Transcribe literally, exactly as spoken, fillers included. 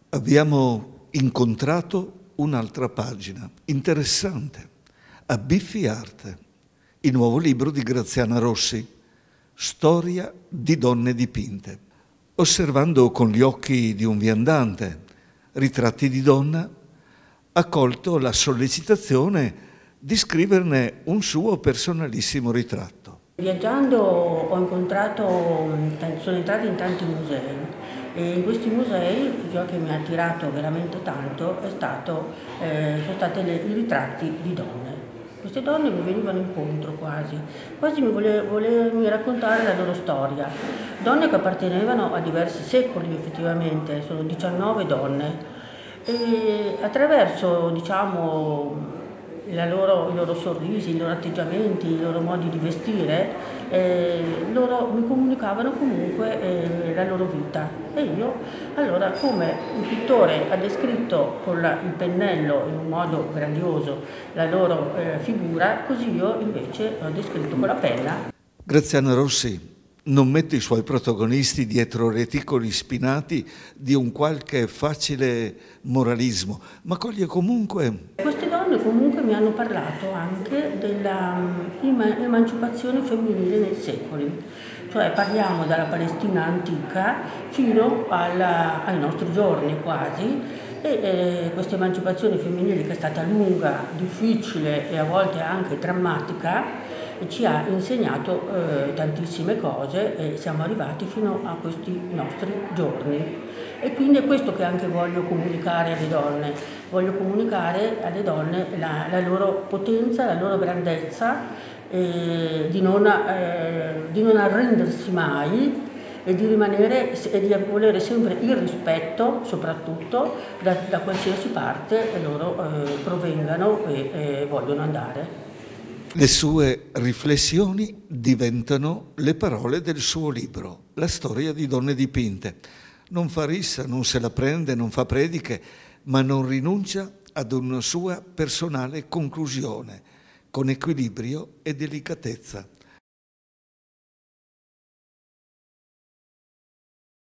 Abbiamo incontrato un'altra pagina interessante, a Biffi Arte, il nuovo libro di Graziana Rossi, Storia di donne dipinte. Osservando con gli occhi di un viandante ritratti di donna, ha colto la sollecitazione di scriverne un suo personalissimo ritratto. Viaggiando ho incontrato, sono entrata in tanti musei e in questi musei ciò che mi ha attirato veramente tanto è stato, eh, sono stati i ritratti di donne. Queste donne mi venivano incontro quasi, quasi mi volevano raccontare la loro storia. Donne che appartenevano a diversi secoli effettivamente, sono diciannove donne e attraverso diciamo La loro, i loro sorrisi, i loro atteggiamenti, i loro modi di vestire, eh, loro mi comunicavano comunque eh, la loro vita. E io, allora, come il pittore ha descritto con la, il pennello in un modo grandioso la loro eh, figura, così io invece ho descritto con la penna. Graziana Rossi non mette i suoi protagonisti dietro reticoli spinati di un qualche facile moralismo, ma coglie comunque... Queste donne comunque mi hanno parlato anche dell'emancipazione femminile nei secoli, cioè parliamo dalla Palestina antica fino alla, ai nostri giorni quasi, e eh, questa emancipazione femminile che è stata lunga, difficile e a volte anche drammatica, ci ha insegnato eh, tantissime cose e siamo arrivati fino a questi nostri giorni. E quindi è questo che anche voglio comunicare alle donne, voglio comunicare alle donne la, la loro potenza, la loro grandezza, eh, di, non, eh, di non arrendersi mai e di rimanere e di volere sempre il rispetto, soprattutto da, da qualsiasi parte loro eh, provengano e eh, vogliono andare. Le sue riflessioni diventano le parole del suo libro, La storia di donne dipinte. Non fa rissa, non se la prende, non fa prediche, ma non rinuncia ad una sua personale conclusione, con equilibrio e delicatezza.